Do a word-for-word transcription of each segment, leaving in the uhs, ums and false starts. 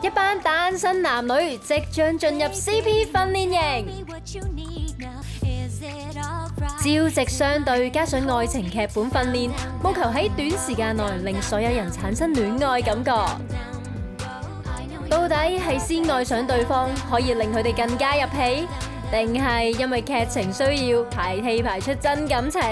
一班單身男女即將進入 C P 訓練營，朝夕相對加上愛情劇本訓練，務求喺短時間內令所有人產生戀愛感覺。到底係先愛上對方可以令佢哋更加入戲，定係因為劇情需要排戲排出真感情？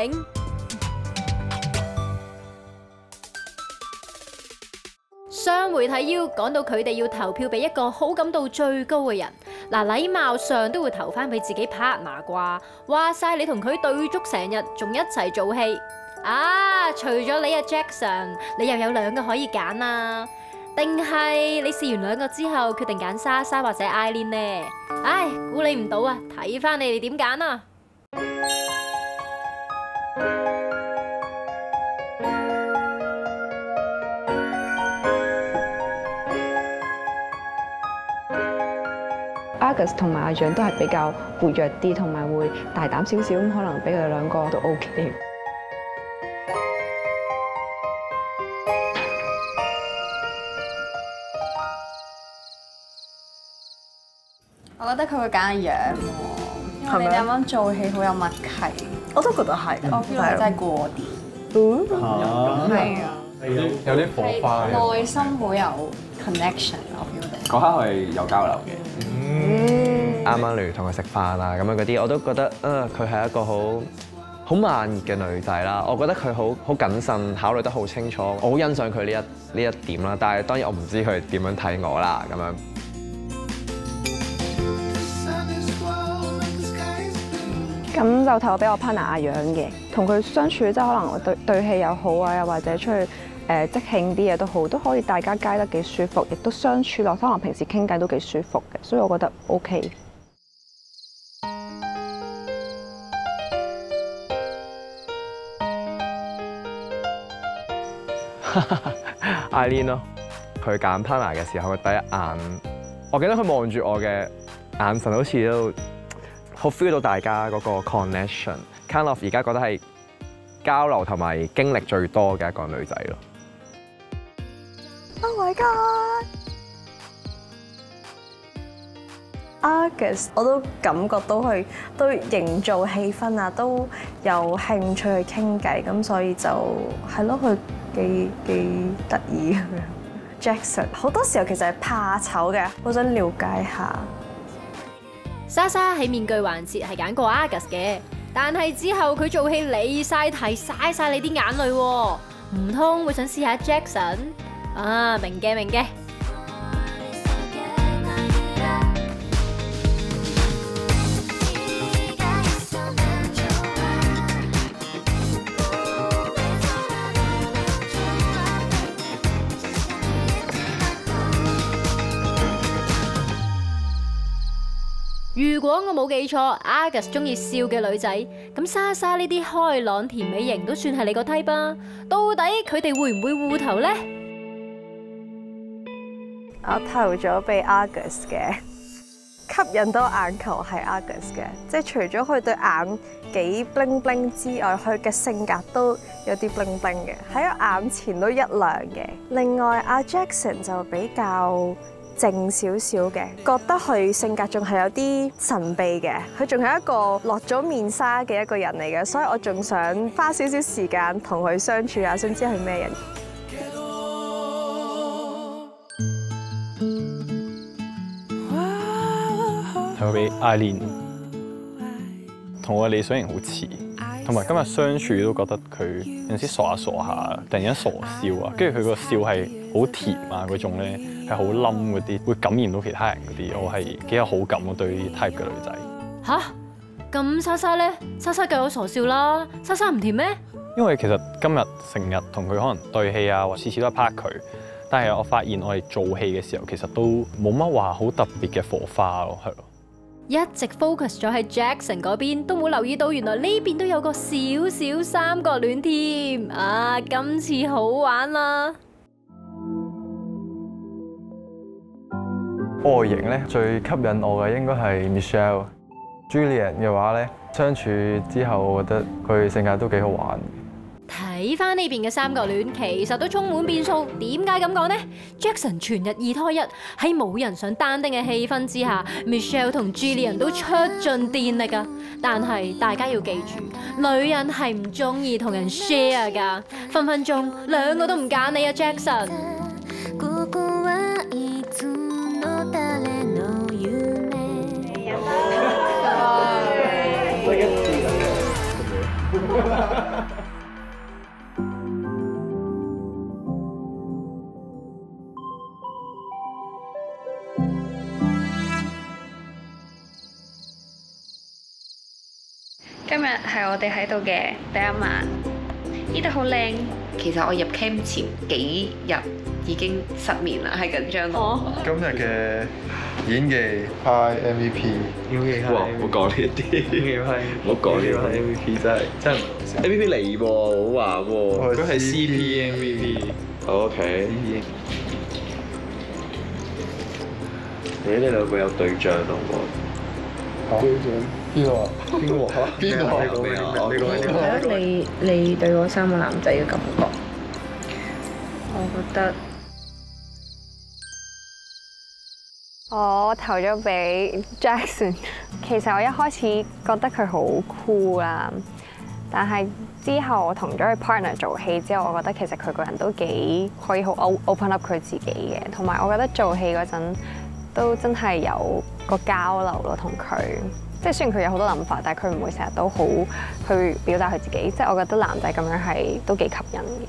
雙媒體邀講到佢哋要投票俾一個好感度最高嘅人，嗱，禮貌上都會投翻俾自己 partner 啩。話晒你同佢對足成日，仲一齊做戲啊！除咗你阿 Jackson， 你又有兩個可以揀啊？定係你試完兩個之後決定揀莎莎或者 Eileen 呢？唉，估你唔到啊！睇翻你哋點揀啊！ Argus 同埋阿楊都係比較活躍啲，同埋會大膽少少，咁可能俾佢哋兩個都 OK。 我覺得佢會揀阿楊喎，因為你哋啱啱做戲好有默契。 我都覺得係， 我 feel 到真係過啲，係啊， 有啲火花嘅， 內心好有 connection，我 feel 到。 嗰刻係有交流嘅。 啱啱例如同佢食飯啊咁樣嗰啲，我都覺得啊佢係一個好好慢熱嘅女仔啦。我覺得佢好好謹慎，考慮得好清楚。我好欣賞佢呢一呢一點啦。但係當然我唔知佢點樣睇我啦咁樣。 咁就投俾我 partner 阿楊嘅，同佢相處即係可能對對戲又好啊，又或者出去誒即興啲嘢都好，都可以大家街得幾舒服，亦都相處落可能平時傾偈都幾舒服嘅，所以我覺得 OK。 Eileen 咯，佢揀 partner 嘅時候，佢第一眼，我記得佢望住我嘅眼神，好似都好 feel 到大家嗰個 connection。Kind of 而家覺得係交流同埋經歷最多嘅一個女仔咯。 Oh my god！Argus 我都感覺到佢都營造氣氛啊，都有興趣去傾偈，咁所以就係咯，佢幾幾得意咁樣。Jackson 好多時候其實係怕醜嘅，好想了解下。 莎莎喺面具環節係揀過 Argus 嘅，但係之後佢做戲離晒題，嘥晒你啲眼淚喎，唔通會想試下 Jackson？ 啊，明嘅明嘅。如果我冇記錯 ，Argus 中意笑嘅女仔，咁莎莎呢啲開朗甜美型都算係你個 type 吧？到底佢哋會唔會互投呢？ 我投咗俾 Argus 嘅，吸引到眼球係 Argus 嘅，即係除咗佢對眼幾 bling bling 之外，佢嘅性格都有啲 bling bling 嘅，喺我眼前都一亮嘅。另外阿 Jackson 就比較靜少少嘅，覺得佢性格仲係有啲神秘嘅，佢仲係一個落咗面紗嘅一個人嚟嘅，所以我仲想花少少時間同佢相處下，想知佢咩人。 投俾 Eileen， 同我嘅理想型好似，同埋今日相處都覺得佢有陣時傻下傻下，突然間傻笑啊，跟住佢個笑係好甜啊嗰種咧。係好冧嗰啲，會感染到其他人嗰啲，我係幾有好感咯對呢啲 type 嘅女仔。 吓？咁莎莎咧？莎莎計我傻笑啦，莎莎唔甜咩？ 因為其實今日成日同佢可能對戲啊，或次次都係拍佢，但係我發現我哋做戲嘅時候，其實都冇乜話好特別嘅火花咯，係咯。 一直 focus 咗喺 Jackson 嗰邊，都冇留意到原來呢邊都有個小小三角戀添。啊，今次好玩啦！ 外形咧最吸引我嘅應該係 Michelle。Julian 嘅話咧，相處之後我覺得佢性格都幾好玩。 睇翻呢邊嘅三角戀，其實都充滿變數。點解咁講呢 ？Jackson 全日二拖一，喺冇人想單丁嘅氣氛之下 ，Michelle 同 Jillian 都出盡電力啊！但係大家要記住，女人係唔中意同人 share 㗎，分分鐘兩個都唔揀你啊 ，Jackson。 今日係我哋喺度嘅第一晚，呢度好靚。其實我入 camp 前幾日已經失眠啦，係緊張咯。 今日嘅演技派 M V P， 哇！唔好講呢啲，唔好講呢啲 M V P 真係真係 M V P 嚟喎，好玩喎。佢係 C P M V P。OK。你哋兩個有對象咯喎？ 對象邊個啊？邊個啊？邊個啊？ 你講咩啊？你講咩？ 係咯，你你對嗰三個男仔嘅感覺，我覺得我投咗俾 Jackson。其實我一開始覺得佢好 cool 啦，但係之後我同咗佢 partner 做戲之後，我覺得其實佢個人都幾可以好 open up 佢自己嘅，同埋我覺得做戲嗰陣都真係有個交流咯，同佢。即係雖然佢有好多諗法，但係佢唔會成日都好去表達佢自己。即係我覺得男仔咁樣係都幾吸引嘅。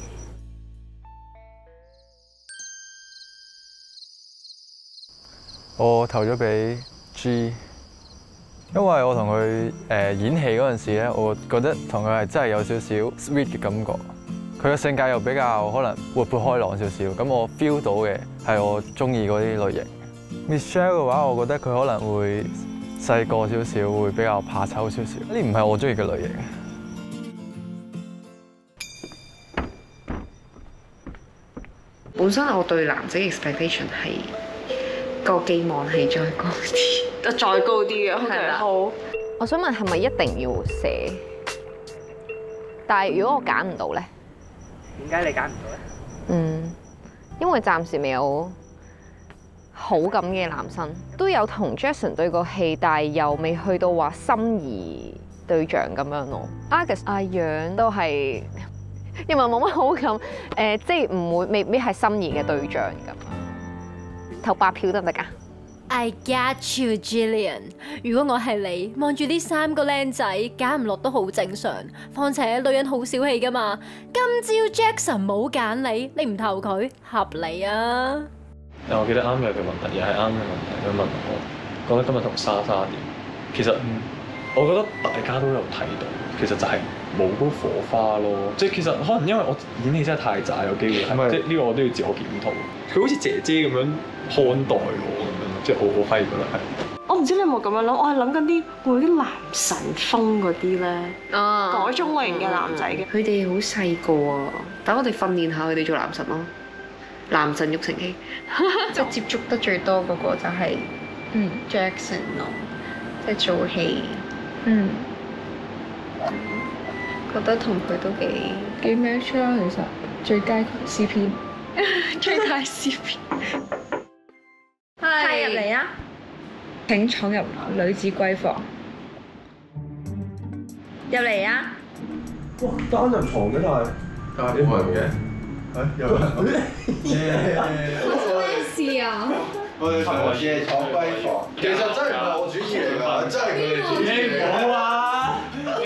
我投咗俾 G， 因為我同佢誒演戲嗰陣時咧，我覺得同佢係真係有少少 sweet 嘅感覺。佢嘅性格又比較可能活潑開朗少少，咁我 feel 到嘅係我中意嗰啲類型。Michelle 嘅話，我覺得佢可能會細個少少，會比較怕醜少少，呢啲唔係我中意嘅類型。 本身我對男仔 expectation 係個寄望係再高啲，再高啲嘅係啦。好， 我想問係咪一定要寫？但係如果我揀唔到咧？ 點解你揀唔到咧？ 嗯，因為暫時未有好感嘅男生，都有同 Jackson 對過戲，但係又未去到話心儀對象咁樣咯。Argus 阿樣都係因為冇乜好感，誒即係唔會未必係心儀嘅對象咁。投八票得唔得㗎？ I get you, Jillian。如果我係你，望住呢三個靚仔，揀唔落都好正常。況且女人好小氣㗎嘛。今朝 Jackson 冇揀你，你唔投佢，合理啊！ 但我記得啱嘅佢問題，又係啱嘅問題。佢問我覺得今日同莎莎點？其實我覺得大家都有睇到，其實就係冇嗰火花咯。即係其實可能因為我演戲真係太渣，有機會係即係呢個我都要自我檢討。佢好似姐姐咁樣看待我咁樣，即係我我反而覺得係。 我唔知你有冇咁樣諗，我係諗緊啲會啲男神風嗰啲咧，嗰種類型嘅男仔嘅。 佢哋好細個啊，等我哋訓練下佢哋做男神咯。男神育成器，即係接觸得最多嗰個就係嗯 Jackson 咯，即係做戲，嗯，覺得同佢都幾幾 match 啦，其實最佳 C P， 最佳 C P， 係入嚟啊！ 請闖入女子閨房， 入嚟啊！ 哇，單人床嘅但係，但係冇人嘅。誒有人， 咩事啊？ 我哋同事係闖閨房，其實真係唔係我主意嚟㗎，真係佢哋主意嚟㗎。啊！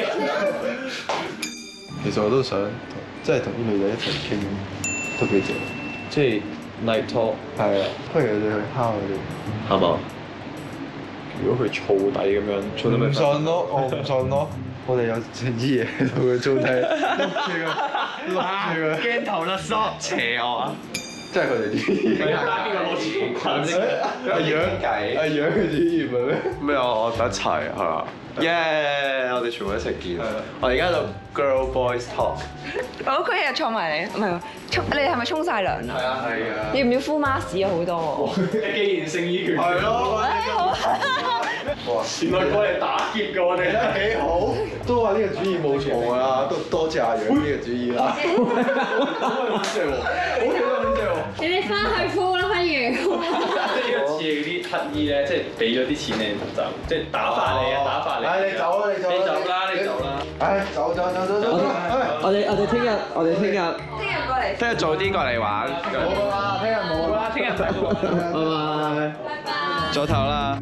其實我都想，即係同啲女仔一齊傾，都幾正。 即係 night talk 係啊，不如我哋去敲佢哋， 係嘛？如果佢燥底咁樣，燥底咪唔信咯，我唔信咯。我哋有整啲嘢同佢做睇，碌住佢，碌住佢。 鏡頭勒索，邪惡啊！ 即係佢哋啲。 睇下邊個攞錢先？ 阿楊計，阿楊嘅主意咪咩？ 咩啊？我哋一齊係嘛？耶！我哋全部一齊見。我而家就 girl boys talk。 我屋企人坐埋嚟，唔係喎，沖你哋係咪沖晒涼啊？ 係啊係啊。 要唔要敷 mask 啊？好多喎。 既然勝於決。係咯。 哇！ 原來過嚟打劫嘅我哋幾好，都話呢個主意冇錯㗎啦，都多謝阿楊呢個主意啦。好正喎，好正喎，好正喎！ 你哋翻去鋪啦，不如。 呢一次嗰啲乞衣咧，即係俾咗啲錢你就即係打發你啊，打發你。 唉，你走啦，你走啦， 你走啦，你走啦。 唉，走走走走走。 我哋我哋聽日我哋聽日聽日過嚟。 聽日早啲過嚟玩。 冇啦，聽日冇啦， 聽日冇。 拜拜。 拜拜。 早唞啦。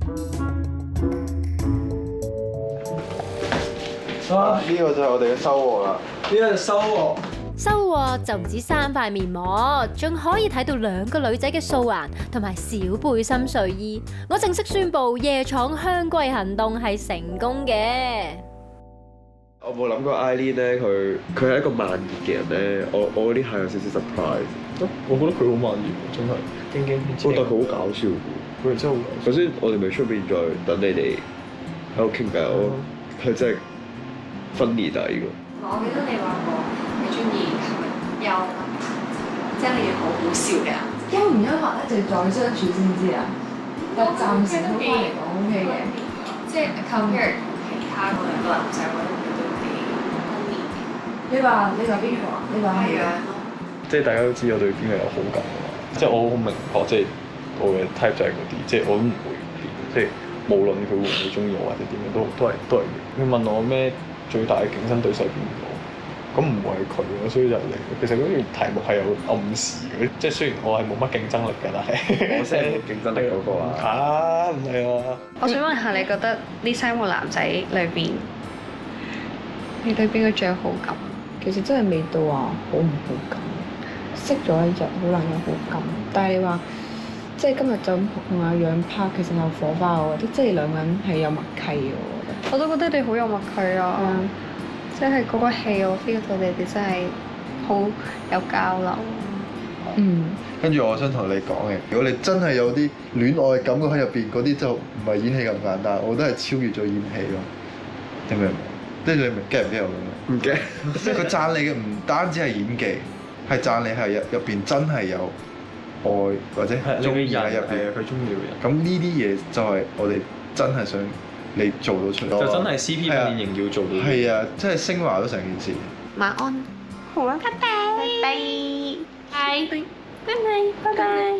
啊！呢個就係我哋嘅收穫啦。呢個係收穫。 收穫就唔止三塊面膜，仲可以睇到兩個女仔嘅素顏同埋小背心睡衣。我正式宣布夜闖香桂行動係成功嘅。 我冇諗過 Eileen 咧，佢佢係一個慢熱嘅人咧。我我呢下有少少 surprise。 我覺得佢好慢熱，真係。驚驚我覺得佢好搞笑嘅， 佢真係好搞笑。 首先我哋咪出邊再等你哋喺度傾偈，我佢真係分裂啊！呢個。 我記得你話過你中意係咪幽默，即係你好好笑嘅。 幽唔幽默咧，就要再相處先知啊。但暫時好翻嚟講 O K 嘅， 即係 compare 同其他嗰兩個男仔，我覺得佢都幾好面嘅。 你話你話邊個啊？你話係啊？ 即係大家都知我對邊個有好感㗎嘛。即係我好明確，即係我嘅 type 就係嗰啲，即係我都唔會變。即係無論佢會唔會中意我或者點樣，都都係都係。佢問我咩最大嘅競爭對手邊個？咁唔會係佢咯，所以就嚟。其實嗰條題目係有暗示嘅，即係雖然我係冇乜競爭力嘅，但係我先係冇競爭力嗰個啊！ 嚇唔係啊！ 我想問下，你覺得呢三個男仔裏邊，你對邊個最有好感？ 其實真係未到話好唔好感，識咗一日好難有好感。但係你話即係今日就咁同阿楊拍，其實有火花，我覺得即係兩個人係有默契嘅，我覺得。 我都覺得你好有默契啊！ 嗯即係嗰個戲，我 feel 到你哋真係好有交流。 嗯。 跟住我想同你講嘅，如果你真係有啲戀愛感覺喺入邊，嗰啲就唔係演戲咁簡單，我覺得係超越咗演戲咯。明唔明？即係你明 get 唔 get 我咁樣？唔 get。佢讚你嘅唔單止係演技，係讚你係入入邊真係有愛或者中意喺入邊。 係啊，佢中意嘅人。 咁呢啲嘢就係我哋真係想你做到出嚟。 就真係 C P 訓練營要做到。 係啊，即係升華咗成件事。 晚安。好啊，拜拜。拜拜。拜拜。拜拜。拜拜。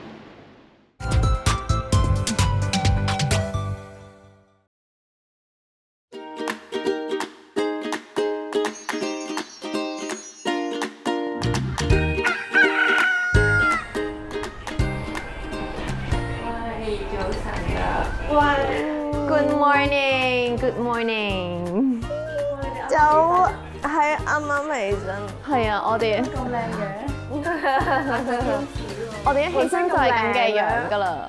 Good morning, good morning。 就係啱啱起身。 係啊，我哋咁靚嘅。 我哋一起身就係咁嘅樣㗎啦。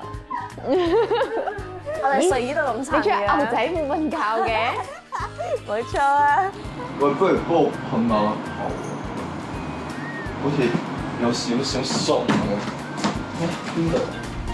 我哋睡衣都咁襯嘅。 你仲有牛仔褲瞓覺嘅？ 冇錯啊。 喂，不如幫我噴下頭，好似有少少鬆咁。邊度？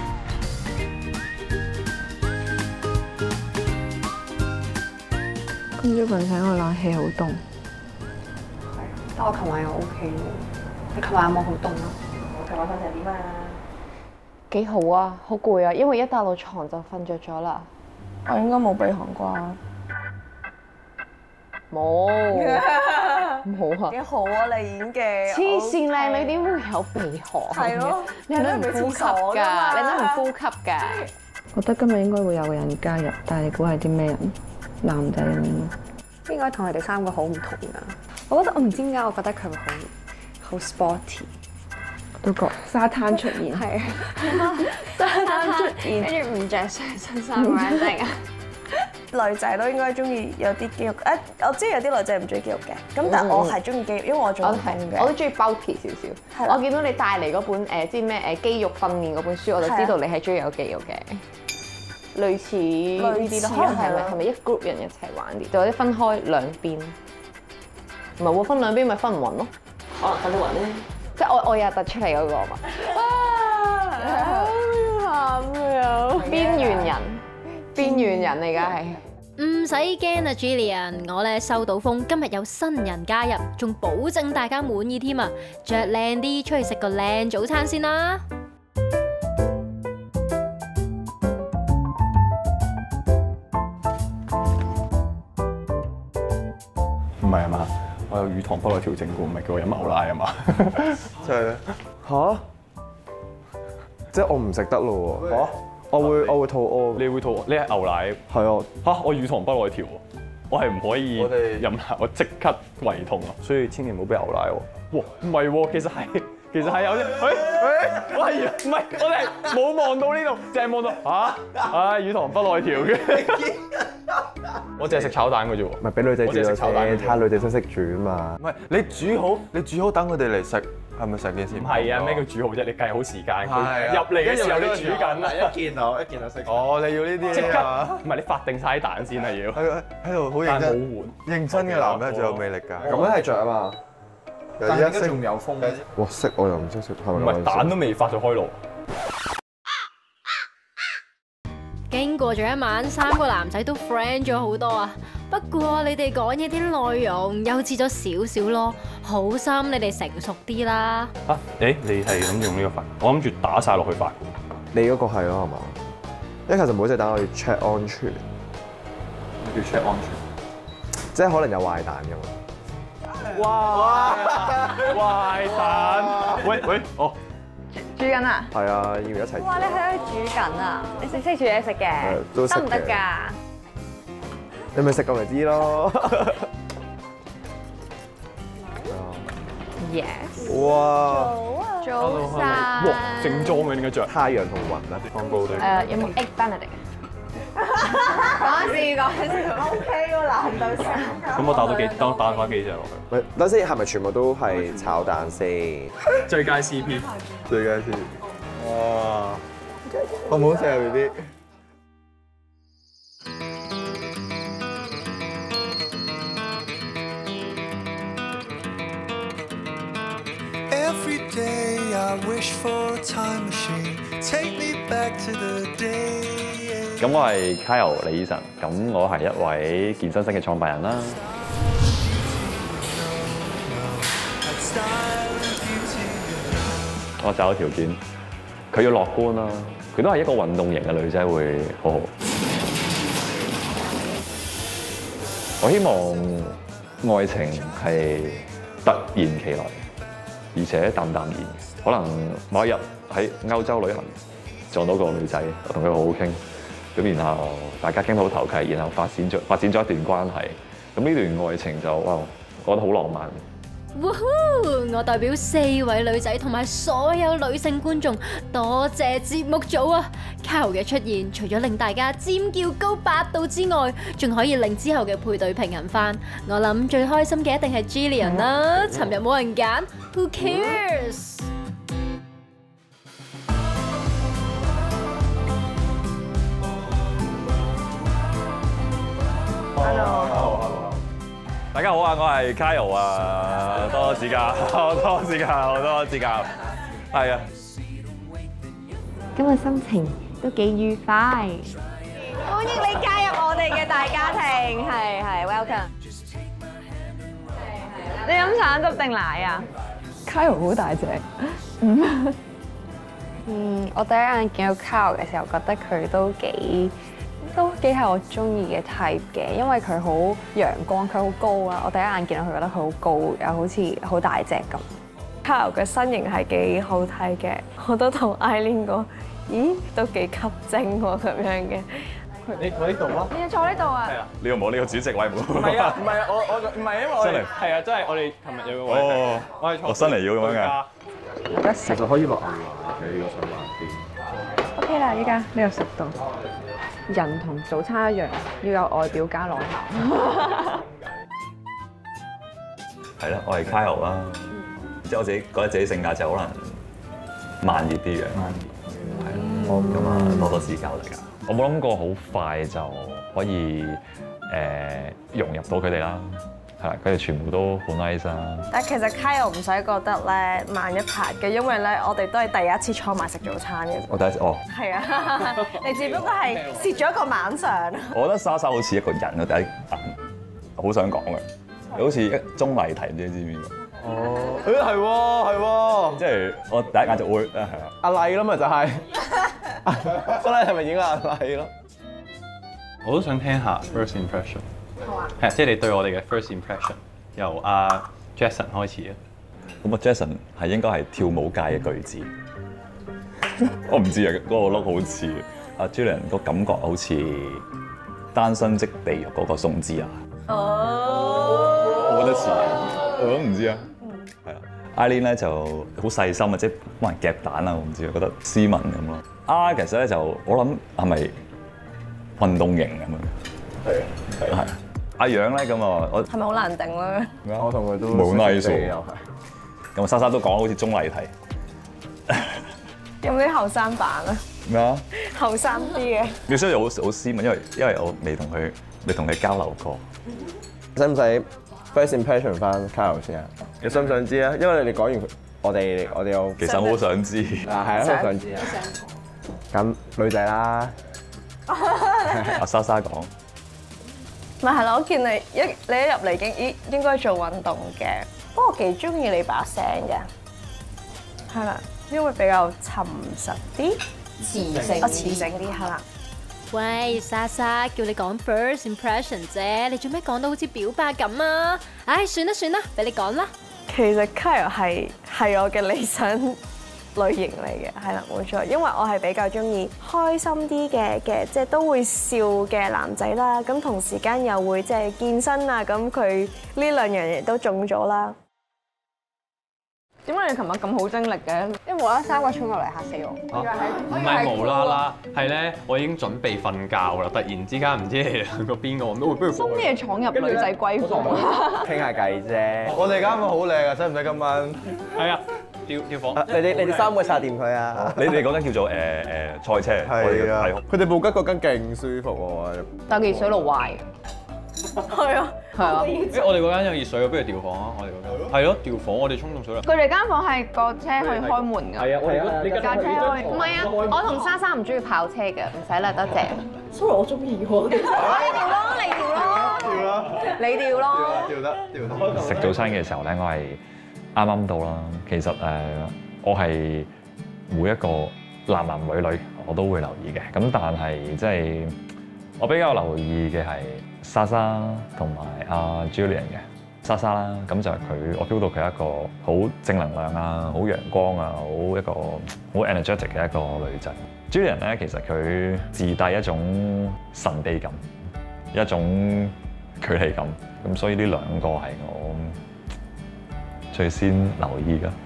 今朝瞓醒個冷氣好凍。 係，但我琴晚又 O K 喎。你琴晚有冇好凍啊？ 我琴晚瞓成點啊？ 幾好啊，好攰啊，因為一搭到床就瞓着咗啦。 我應該冇鼻鼾啩？ 冇，冇啊！ 幾好啊，你演技。 黐線靚女點會有鼻鼾？ 係咯， 你都唔呼吸㗎，你都唔呼吸㗎。覺得今日應該會有個人加入，但係你估係啲咩人？男仔咁樣。 應該同佢哋三個好唔同㗎。我覺得我唔知點解，我覺得佢會好好 sporty。 都覺沙灘出現。 係啊，沙灘出現，跟住唔着上身衫嗰一定啊！ 女仔都應該中意有啲肌肉，誒，我知有啲女仔唔中意肌肉嘅，咁但係我係中意肌肉，因為我做運動嘅。 我都中意 bulky 少少。我見到你帶嚟嗰本誒，知咩誒肌肉訓練嗰本書，我就知道你係中意有肌肉嘅。類似呢啲咯，可能係咪係咪一 group 人一齊玩啲，就或者分開兩邊？唔係喎，分兩邊咪分唔勻咯。可能分得勻咧。即係我我又突出嚟嗰個嘛。啊！咁樣邊緣人，邊緣人嚟㗎係。 唔使驚啊 ，Jillian， 我咧收到風，今日有新人加入，仲保證大家滿意添啊！着靚啲，出去食個靚早餐先啦。 有乳糖不耐調整過，唔係叫我飲牛奶啊嘛。 真係咧嚇！即係我唔食得咯喎。嚇！我會我會肚屙。 你會肚屙？你係牛奶？ 係啊。 嚇！我乳糖不耐調喎，我係唔可以我哋飲奶，我即刻胃痛啊！所以千祈唔好俾牛奶喎。哇！唔係喎，其實係。其實係有啲，誒誒，我係唔係？我哋冇望到呢度，淨係望到嚇，唉，乳糖不耐調嘅。我淨係食炒蛋嘅啫喎。 唔係俾女仔煮咗先，睇下女仔識唔識煮啊嘛。 唔係你煮好，你煮好等佢哋嚟食，係咪成件事？ 唔係啊，咩叫煮好啫？你計好時間，佢入嚟嘅時候你煮緊啦， 一見到一見到食。哦，你要呢啲即刻，唔係你發定晒啲蛋先係要。 喺喺度好認真，認真嘅男人最有魅力㗎。 咁樣係着啊嘛。 但係而家仲有風。 哇！識我又唔識食，係咪？ 唔係蛋都未發就開爐。 經過咗一晚，三個男仔都 friend 咗好多啊。不過你哋講嘢啲內容幼稚咗少少咯，好心你哋成熟啲啦。 啊，誒，你係諗用呢個法？我諗住打晒落去法。 你嗰個係咯，係嘛？因為其實每隻蛋我要 check 安全。 要 check 安全， 即係可能有壞蛋㗎嘛。 哇！壞蛋！喂喂，哦， 煮緊啊？ 係啊，要一齊。 哇！你喺度煮緊啊？你識唔識煮嘢食嘅？ 都識嘅。 得唔得㗎？ 你咪食過咪知咯。 Yes。 哇！ 早晨。 哇！正裝嘅點解着？ 太陽同雲啊，放高啲。 誒，有冇 egg benedict？講笑講笑 ，OK 喎，難度上。 咁我打到幾，打打翻幾隻落去。 喂，等先，係咪全部都係炒蛋先？ 最佳 C P， 最佳 C P。哇！好唔好食啊 B B？ 咁我係 Kyle 李醫生，咁我係一位健身室嘅創辦人啦。我擇偶條件，佢要樂觀啦，佢都係一個運動型嘅女仔會好好。我希望愛情係突然其來，而且淡淡然。可能某一日喺歐洲旅行撞到個女仔，我同佢好好傾。咁然後大家傾到好投契，然後發展咗發展咗一段關係。咁呢段愛情就哇，我覺得好浪漫。 哇呼！我代表四位女仔同埋所有女性觀眾，多謝節目組啊 ！Kyle 嘅出現，除咗令大家尖叫高八度之外，仲可以令之後嘅配對平衡翻。我諗最開心嘅一定係 Jillian 啦，尋日冇人揀 ，Who cares？ 大家好啊，我係 Kyle 啊，多多指教，多指教，多指教，係啊。 今日心情都幾愉快， 歡迎你加入我哋嘅大家庭，係係 welcome。 你飲橙汁定奶啊 ？Kyle 好大隻。 嗯，我第一眼見到 Kyle 嘅時候，覺得佢都幾。都幾係我中意嘅 type 嘅，因為佢好陽光，佢好高啊！我第一眼見到佢覺得佢好高，又好似好大隻咁。Kyle 嘅身形係幾好睇嘅，我都同 Eileen 講，咦，都幾吸睛喎咁樣嘅。 你坐呢度咯。 你要坐呢度啊？ 係啊。你有冇呢個主席位冇？ 唔係啊，唔係啊，我我唔係因為我真係係啊，真係我哋琴日有個位。 哦。 我係坐。 我新嚟要咁樣嘅。 有得食就可以落牛奶嘅，呢個想慢啲。 OK 啦，依家呢個食到。人同早餐一樣，要有外表加內涵。 係啦，我係 Kyle 啦，即係我自己覺得自己性格就可能慢熱啲嘅，慢熱，係咯，咁啊多多指教大家。我冇諗過好快就可以誒融入到佢哋啦，係啦，佢哋全部都好 nice 啦。 但其實 Kyle 唔使覺得咧慢一拍嘅，因為咧我哋都係第一次坐埋食早餐嘅。 我第一次哦。 係啊，你只不過係蝕咗一個晚上。 我覺得莎莎好似一個人啊，第一眼好想講嘅，你好似一鐘麗緹，唔知你知唔知邊個？ 哦，誒係喎係喎， 即係我第一眼就會啊係啊。 阿麗啦嘛就係，真係係咪影阿麗咯？ 我都想聽下 first impression。好啊。係，即係你對我哋嘅 first impression。 由阿 Jackson 開始啊。 咁啊，Jackson 係應該係跳舞界嘅巨子。我唔知啊，嗰、嗰個 look 好似阿 Julian 個感覺好似單身即地獄嗰個宋智雅。哦，我覺得似，我都唔知啊。係啊 ，Eileen 咧就好細心啊，即係幫人夾蛋啊，我唔知啊，覺得斯文咁咯。Argus 咧就我諗係咪運動型咁樣？係啊，係啊。阿楊咧咁啊，我係咪好難定咧？ 我同佢都冇 nice 喎又係。 咁莎莎都講好似綜藝題。 有冇啲後生版啊？ 咩啊？ 後生啲嘅。 你需要好好斯文，因為因為我未同佢未同佢交流過。 使唔使 first impression 翻 Kyle 先啊？你想唔想知啊？因為你哋講完，我哋我哋有其實我好想知。 啊，係啊，好想知啊。咁女仔啦。 阿莎莎講。 咪係咯，我見你一你一入嚟已經應應該做運動嘅，不過我幾中意你把聲嘅，係啦，因為比較沉實啲， 磁性啊磁性啲係啦。 喂，莎莎，叫你講 first impression 啫，你做咩講到好似表白咁啊？唉，算啦算啦，俾你講啦。 其實 Kyle 係係我嘅理想類型嚟嘅，係啦冇錯，因為我係比較中意開心啲嘅嘅，即係都會笑嘅男仔啦。咁同時間又會即係健身啊，咁佢呢兩樣嘢都中咗啦。 點解你琴日咁好精力嘅？因為無啦啦三個衝過嚟嚇死我。 唔係無啦啦，係咧，我已經準備瞓覺啦，突然之間唔知你哋兩個邊個，我都會不如深夜闖入女仔閨房， 傾下偈啫。 我哋間房好靚啊，使唔使今晚？ 係啊，跳跳房。 你哋你哋三個殺掂佢啊！ 你哋嗰間叫做誒誒賽車， 係啊，佢哋布吉嗰間勁舒服喎。 但係熱水爐壞。 係啊， 係啊。 誒，我哋嗰間有熱水，不如調房啊！我哋嗰間係咯，調房，我哋沖凍水啦。 佢哋間房係個車可以開門㗎。 係啊，我哋嗰你架車可以。唔係啊，我同莎莎唔中意跑車嘅，唔使啦，多謝。 Sorry，我中意喎。 你調咯，你調咯。 調啦， 你調咯。 調得調得。 食早餐嘅時候咧，我係啱啱到啦。其實誒，我係每一個男男女女我都會留意嘅。咁但係即係我比較留意嘅係莎莎同埋阿 Julian 嘅。莎莎啦，咁就係佢，我 feel 到佢係一個好正能量啊，好陽光啊，好一個好 energetic 嘅一個女仔。Julian 咧，其實佢自帶一種神秘感，一種距離感，咁所以呢兩個係我最先留意嘅。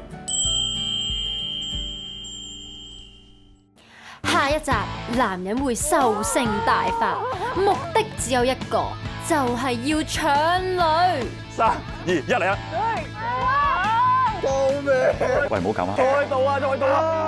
下一集男人會獸性大發，目的只有一個。就係要搶女！ 三二一嚟啊！ 救命！ 喂，唔好咁啊！ 再到啊！再到啊！